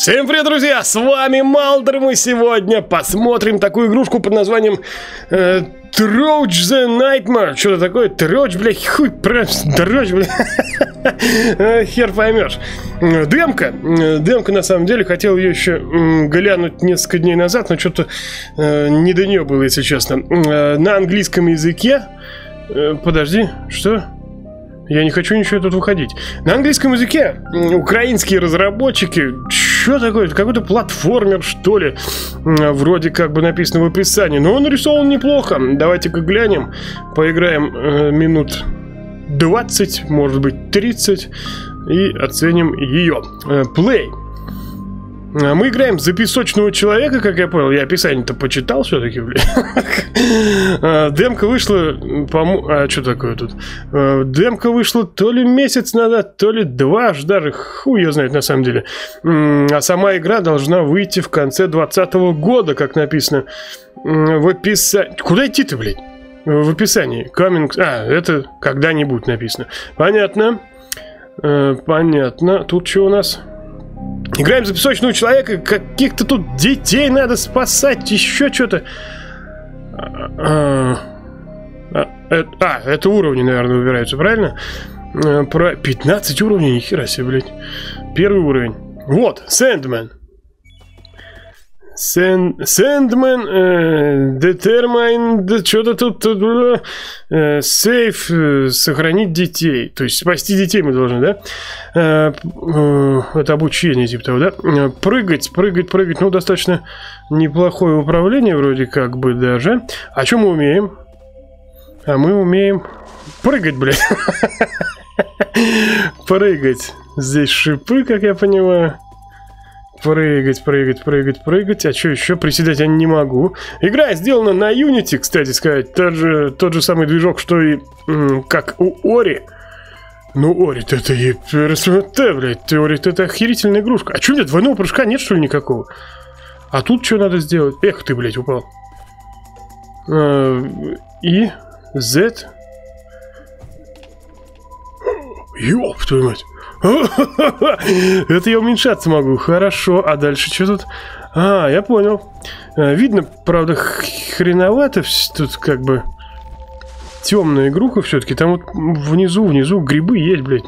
Всем привет, друзья! С вами Малдер. Мы сегодня посмотрим такую игрушку под названием Troch the Nightmare. Что-то такое? Троч, блядь, хуй, Троч, блядь. Хер поймешь. Демка, на самом деле, хотел ее еще глянуть несколько дней назад, но что-то не до нее было, если честно. На английском языке. Подожди, что? Я не хочу ничего тут выходить. На английском языке украинские разработчики. Что такое? Какой-то платформер, что ли? Вроде как бы написано в описании. Но он нарисован неплохо. Давайте-ка глянем. Поиграем минут 20, может быть 30. И оценим ее. Play. Мы играем за песочного человека, как я понял. Я описание-то почитал все-таки, блин. Демка вышла, а что такое тут? Демка вышла то ли месяц назад, то ли два, аж даже хуй ее знает на самом деле. А сама игра должна выйти в конце 2020 года, как написано в описании. Куда идти-то, блядь? В описании. Coming... А, это когда-нибудь написано. Понятно. Понятно. Тут что у нас? Играем за песочного человека. Каких-то тут детей надо спасать. Еще что-то. Это уровни, наверное, выбираются, правильно? Про 15 уровней, нихера себе, блядь. Первый уровень. Вот, Sandman. Sandman, Determine, что-то тут, Save, сохранить детей. То есть спасти детей мы должны, да? Это обучение, типа того, да? Прыгать. Ну, достаточно неплохое управление, вроде как бы даже. А что мы умеем? А мы умеем прыгать, блядь. Прыгать. Здесь шипы, как я понимаю. Прыгать. А что еще? Приседать я не могу. Игра сделана на Unity, кстати сказать. Тот же самый движок, что и как у Ori. Ну, Ori-то это ЕПРСМТ, блядь. Ori-то это охерительная игрушка. А что, нет, двойного прыжка нет, что ли, никакого? А тут что надо сделать? Эх ты, блядь, упал. И Z. Ёб твою мать. Это я уменьшаться могу. Хорошо. А дальше что тут? А, я понял. Видно, правда, хреновато. Тут как бы темная игруха все-таки. Там вот внизу грибы есть, блядь.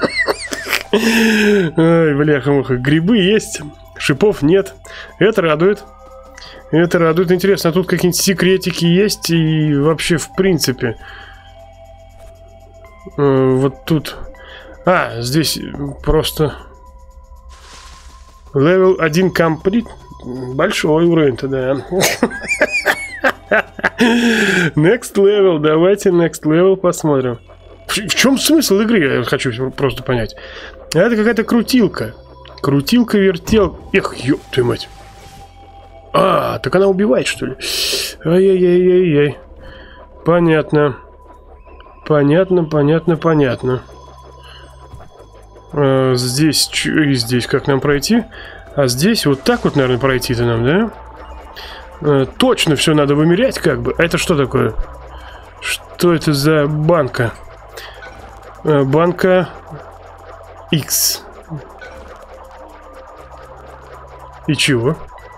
Ой, бляха-муха. Грибы есть. Шипов нет. Это радует. Это радует. Интересно, а тут какие-нибудь секретики есть? И вообще, в принципе. Вот тут... А, здесь просто level 1 complete. Большой уровень-то, да. Next level, давайте next level посмотрим. В чем смысл игры, я хочу просто понять. Это какая-то крутилка. Крутилка-вертел. Эх, ёб твою мать. А, так она убивает, что ли? Ай-яй-яй-яй-яй. Понятно. Понятно. Здесь, и здесь как нам пройти? А здесь вот так вот, наверное, пройти-то нам, да? Точно все надо вымерять, как бы. А это что такое? Что это за банка? Банка X. И чего?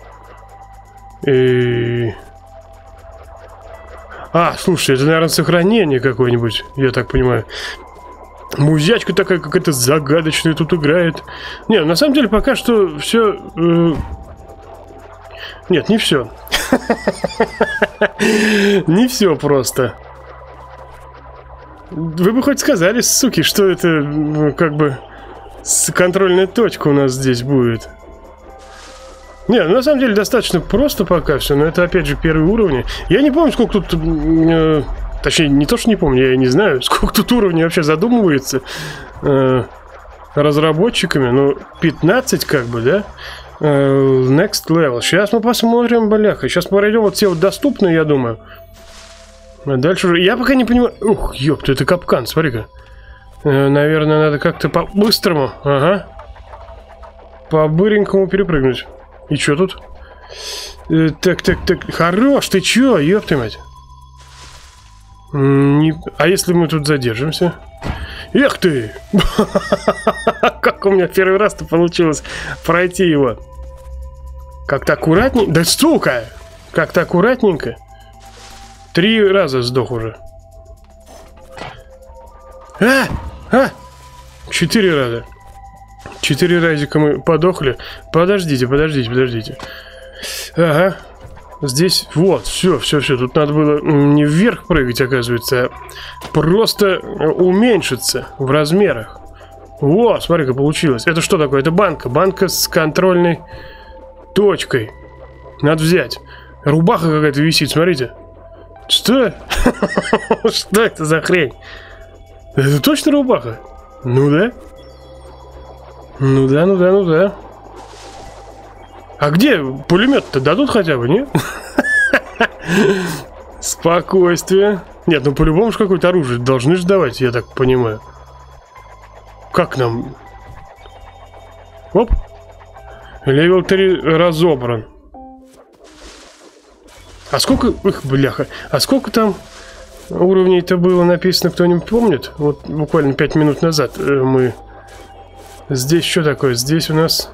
А, слушай, это, наверное, сохранение какое-нибудь, я так понимаю. Музячка такая какая-то загадочная тут играет. Не, на самом деле пока что все... Нет, не все. Не все просто. Вы бы хоть сказали, суки, что это как бы контрольная точка у нас здесь будет. Не, на самом деле достаточно просто пока все. Но это опять же первый уровень. Я не помню, сколько тут... Точнее, не то, что не помню, я не знаю, сколько тут уровней вообще задумывается разработчиками. Ну, 15 как бы, да? Next level. Сейчас мы посмотрим, бляха. Сейчас мы пройдем вот все вот доступные, я думаю. А дальше уже... Я пока не понимаю... Ух, ёпта, это капкан, смотри-ка. Наверное, надо как-то по-быстрому. Ага. По-быренькому перепрыгнуть. И что тут? Так. Хорош, ты чё, ёпта мать. А если мы тут задержимся? Эх ты! Как у меня первый раз-то получилось пройти его. Как-то аккуратненько. Да сука! Как-то аккуратненько. 3 раза сдох уже. 4 раза. 4 разика мы подохли. Подождите. Ага. Здесь, вот, все. Тут надо было не вверх прыгать, оказывается, а просто уменьшиться в размерах. Во, смотри-ка, получилось. Это что такое? Это банка. Банка с контрольной точкой. Надо взять. Рубаха какая-то висит, смотрите. Что? Что это за хрень? Это точно рубаха? Ну да. Ну да. А где пулемет-то дадут хотя бы, не? Спокойствие. Нет, ну по-любому же какое-то оружие должны же давать, я так понимаю. Как нам? Оп. Левел 3 разобран. А сколько... Эх, бляха. А сколько там уровней-то было написано, кто-нибудь помнит? Вот буквально 5 минут назад мы... Здесь что такое? Здесь у нас...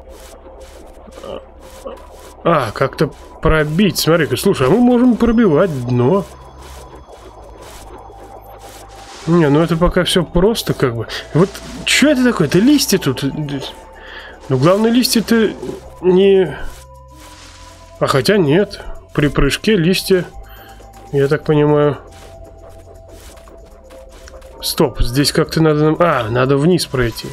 как-то пробить. Смотри-ка, слушай, а мы можем пробивать дно. Не, ну это пока все просто как бы. Вот, что это такое? Это листья тут. Ну, главное, листья-то не... А хотя нет. При прыжке листья, я так понимаю... Стоп, здесь как-то надо... надо вниз пройти.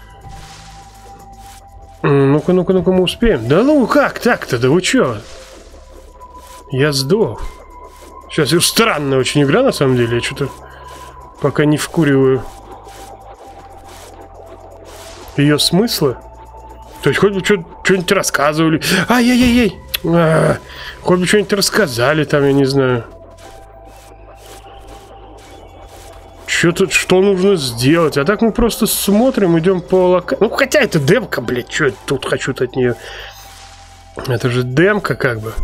Ну-ка, мы успеем. Да ну как так-то? Да вы чё? Я сдох. Сейчас, странная очень игра, на самом деле. Я что-то пока не вкуриваю ее смысла. То есть хоть бы что-нибудь рассказывали. Ай-яй-яй-яй. Хоть бы что-нибудь рассказали там, я не знаю. Что нужно сделать? А так мы просто смотрим, идем по локации. Ну, хотя это демка, блядь, что я тут хочу-то от нее? Это же демка, как бы.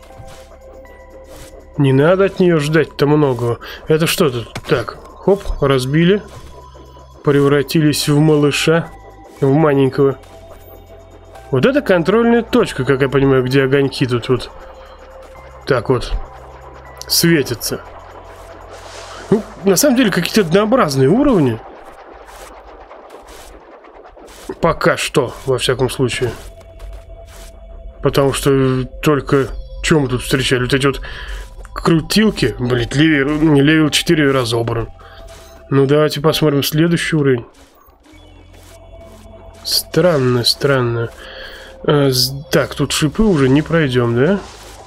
Не надо от нее ждать-то многого. Это что тут? Так, хоп, разбили. Превратились в малыша. В маленького. Вот это контрольная точка, как я понимаю, где огоньки тут вот. Так вот. Светятся. Ну, на самом деле, какие-то однообразные уровни. Пока что, во всяком случае. Потому что только... Чем мы тут встречали? Вот эти вот крутилки. Блин, левел 4 разобран. Ну, давайте посмотрим следующий уровень. Странно. Так, тут шипы уже не пройдем, да?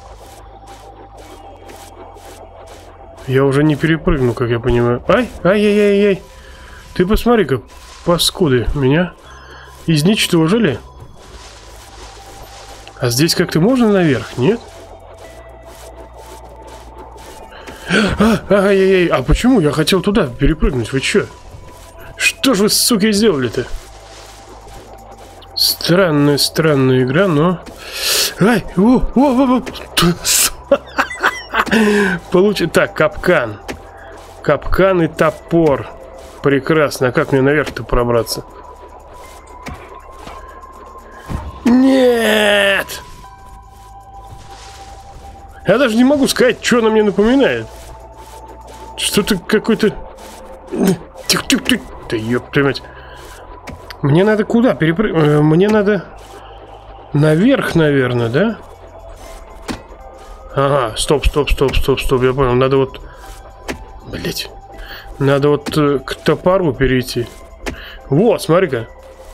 Я уже не перепрыгну, как я понимаю. Ай-яй-яй-яй. Ты посмотри-ка, паскуды, меня изничтожили. А здесь как-то можно наверх, нет? Ай-яй-яй, а почему я хотел туда перепрыгнуть? Вы чё? Что же вы, суки, сделали-то? Странная игра, но... Ай, получит. Так, капкан. Капкан и топор. Прекрасно. А как мне наверх-то пробраться? Нет! Я даже не могу сказать, что она мне напоминает. Что-то какой-то... Да ёб твою мать. Мне надо куда перепрыгнуть? Мне надо... Наверх, наверное, да? Ага, стоп, я понял, надо вот... Блять. Надо вот к топору перейти. Вот, смотри-ка.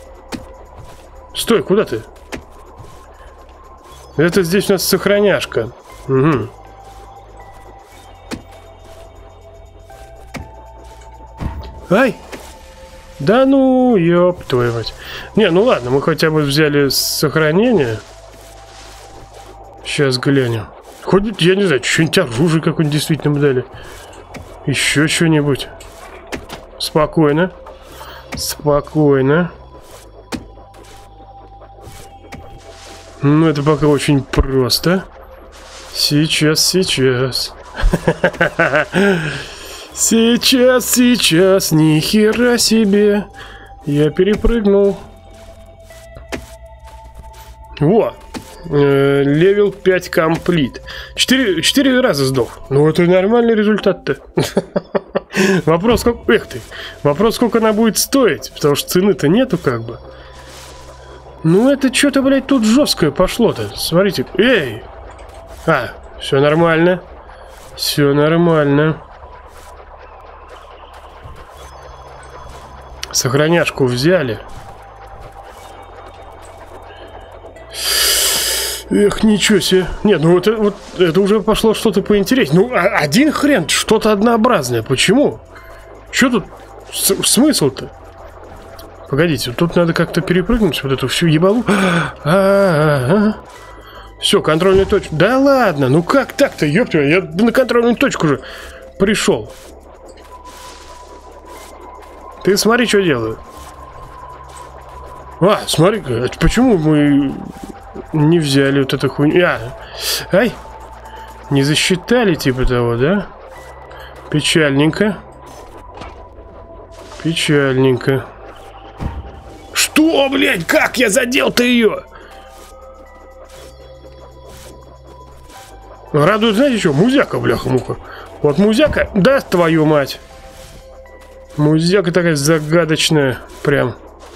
Стой, куда ты? Это здесь у нас сохраняшка. Угу. Ай! Да ну, ёб твою мать. Не, ну ладно, мы хотя бы взяли сохранение. Сейчас глянем. Хоть, я не знаю, что-нибудь оружие какое-нибудь действительно бы дали. Еще что-нибудь. Спокойно. Ну, это пока очень просто. Сейчас. Сейчас, ни хера себе. Я перепрыгнул. Во. Левел 5 комплит. 4 раза сдох. Ну это нормальный результат-то. Вопрос, сколько... Эх ты. Вопрос, сколько она будет стоить. Потому что цены-то нету как бы. Ну это что-то, блядь, тут жесткое пошло-то. Смотрите. Эй! А, все нормально. Все нормально. Сохраняшку взяли. Эх, ничего себе. Нет, ну вот это уже пошло что-то поинтереснее. Ну, один хрен, что-то однообразное. Почему? Что тут смысл-то? Погодите, тут надо как-то перепрыгнуть вот эту всю ебалу. Все, контрольная точка. Да ладно, ну как так-то, ёпта, я на контрольную точку уже пришел. Ты смотри, что делаю. А, смотри-ка, почему мы не взяли вот эту хуйню? Ай, не засчитали типа того, да? Печальненько. Печальненько. Что, блядь, как я задел-то ее? Радует, знаете что? Музяка, бляха-муха. Вот музяка, да, твою мать. Музяка такая загадочная, прям.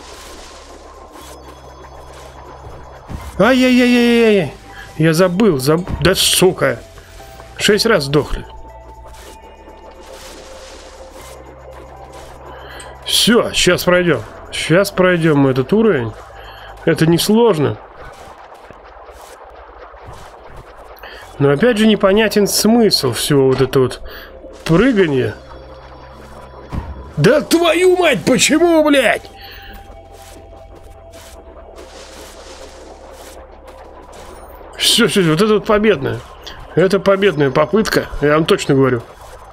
Ай-яй-яй-яй-яй. Я забыл. Да сука. 6 раз сдохли. Все, сейчас пройдем. Сейчас пройдем мы этот уровень. Это несложно. Но опять же непонятен смысл всего вот этого вот прыгания. Да твою мать, почему, блядь? Все, вот это вот победная. Это победная попытка, я вам точно говорю.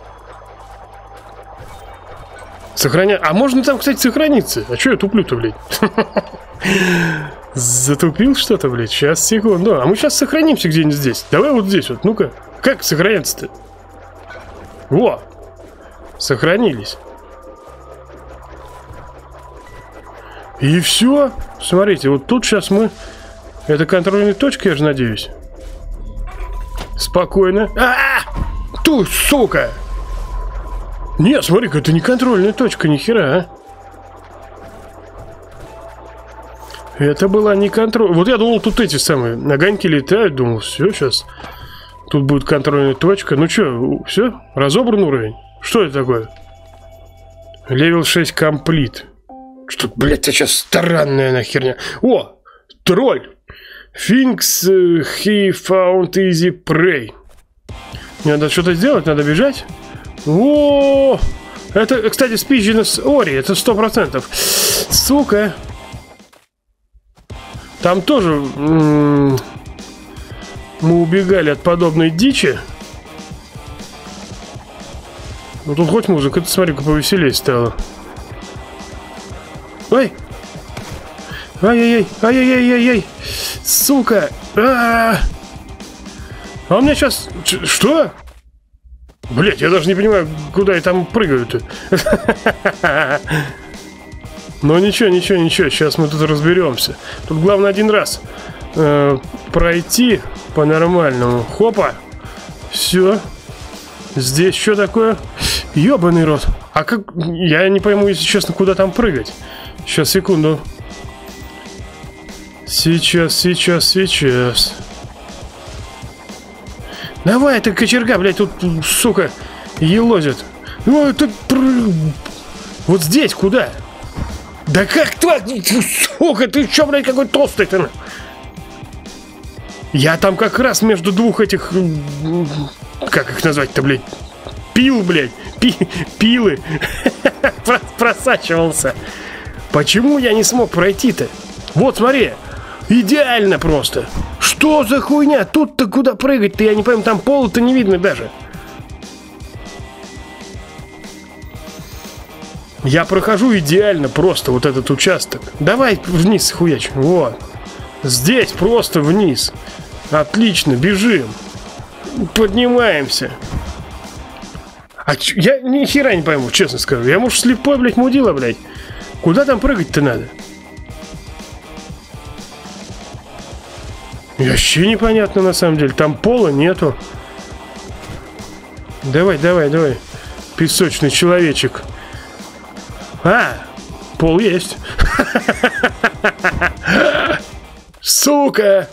А можно там, кстати, сохраниться? А что я туплю-то, блядь? Затупил что-то, блядь? Сейчас, секунду. А мы сейчас сохранимся где-нибудь здесь. Давай вот здесь вот. Ну-ка. Как сохраняться-то? Во! Сохранились. И все. Смотрите, вот тут сейчас мы... Это контрольная точка, я же надеюсь. Спокойно. Ту, сука! Нет, смотри-ка, это не контрольная точка, нихера, Это была не контроль. Вот я думал, тут эти самые огоньки летают. Думал, все, сейчас тут будет контрольная точка. Ну что, все? Разобран уровень? Что это такое? Левел 6 комплит. Что, блядь, это сейчас странная нахерня. О, тролль. Things he found easy prey. Надо что-то сделать, надо бежать. О, это, кстати, Спиджинес Ори, это 100%. Сука. Там тоже мы убегали от подобной дичи. Ну тут хоть музыка, ты смотри-ка повеселее стало. Ой! Ай-яй-яй! Ай-яй-яй-яй-яй! Сука! А у меня сейчас... Что? Блять, я даже не понимаю, куда я там прыгаю-то. Но ничего, сейчас мы тут разберемся. Тут главное один раз пройти по-нормальному. Хопа! Все. Здесь что такое? Ёбаный рот. А как... Я не пойму, если честно, куда там прыгать. Сейчас, секунду. Сейчас. Давай, ты кочерга, блядь, тут, сука, елозит. Ну, это... Вот здесь куда? Да как твой... Сука, ты чё, блядь, какой толстый-то? Я там как раз между двух этих... Как их назвать-то, блядь? Пил, блядь. Пилы. Просачивался. Почему я не смог пройти-то? Вот, смотри. Идеально просто. Что за хуйня? Тут-то куда прыгать-то? Я не пойму, там пола-то не видно даже. Я прохожу идеально просто вот этот участок. Давай вниз хуяч. Вот. Здесь просто вниз. Отлично, бежим. Поднимаемся. Я ни хера не пойму, честно скажу. Я, может, слепой, блядь, мудила, блядь. Куда там прыгать-то надо? Вообще непонятно, на самом деле. Там пола нету. Давай. Песочный человечек. Пол есть. Сука!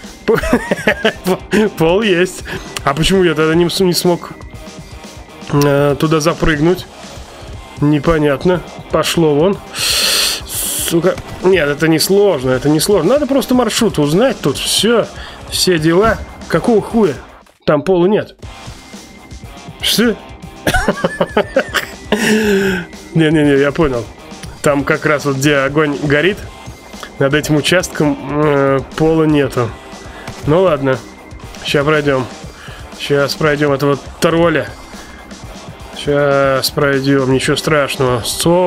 Пол есть. А почему я тогда не смог туда запрыгнуть? Непонятно. Пошло вон. Сука. Нет, это не сложно, Надо просто маршрут узнать тут. Все дела. Какого хуя? Там пола нет. Что? Не, я понял. Там как раз вот где огонь горит, над этим участком пола нету. Ну ладно. Сейчас пройдем этого тролля. Сейчас пройдем, ничего страшного.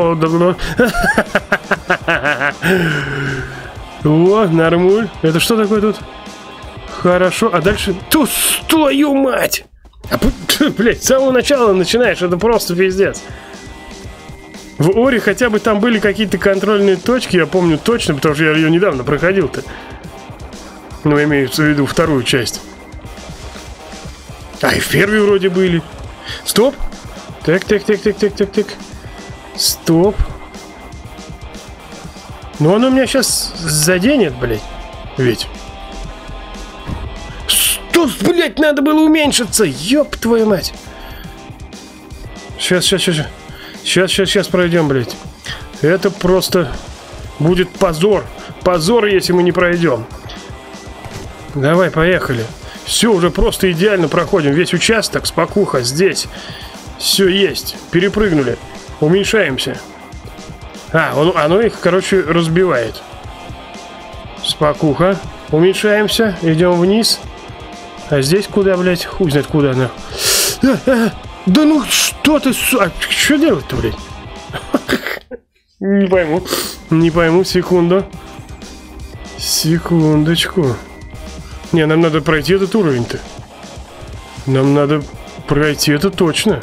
О, нормуль. Это что такое тут? Хорошо, а дальше... Твою мать! Блять, с самого начала начинаешь, это просто пиздец. В Ори хотя бы там были какие-то контрольные точки, я помню точно, потому что я ее недавно проходил-то. Ну, имеется в виду вторую часть. А и в первой вроде были. Стоп! Так. Стоп. Ну оно меня сейчас заденет, блядь. Ведь. Что, блядь, надо было уменьшиться? Ёб твою мать. Сейчас пройдем, блядь. Это просто будет позор. Позор, если мы не пройдем. Давай, поехали. Все, уже просто идеально проходим. Весь участок, спокуха, здесь. Все есть. Перепрыгнули. Уменьшаемся. Оно их, короче, разбивает. Спокуха. Уменьшаемся. Идем вниз. А здесь куда, блядь? Хуй знает куда она. Да ну что ты... что делать-то, блядь? Не пойму. Секундочку. Не, нам надо пройти этот уровень-то. Нам надо пройти это точно.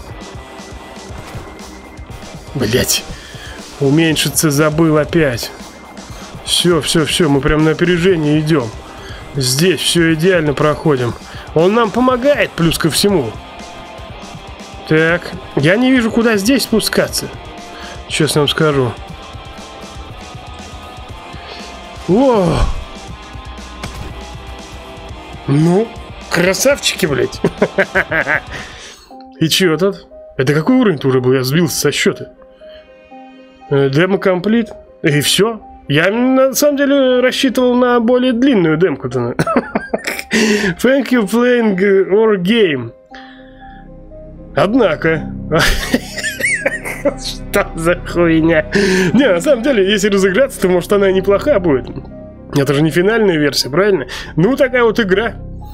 Блять. Уменьшиться забыл опять. Все, мы прям на опережение идем. Здесь все идеально проходим. Он нам помогает, плюс ко всему. Так, я не вижу, куда здесь спускаться. Честно вам скажу. О! Ну, красавчики, блядь. И чё тут? Это какой уровень-то уже был? Я сбился со счета. Демо комплит. И все. Я на самом деле рассчитывал на более длинную демку-то. Thank you playing our game. Однако. Что за хуйня? Не, на самом деле, если разыграться, то может она и неплохая будет. Это же не финальная версия, правильно? Ну, такая вот игра.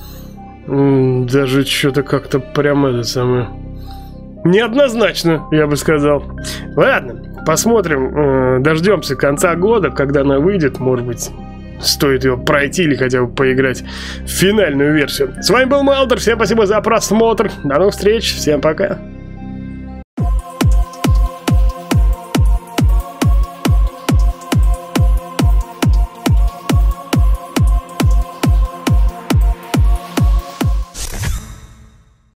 Даже что-то как-то прямо это самое... Неоднозначно, я бы сказал. Ладно, посмотрим. Дождемся конца года, когда она выйдет. Может быть, стоит ее пройти или хотя бы поиграть в финальную версию. С вами был Малдер. Всем спасибо за просмотр. До новых встреч. Всем пока.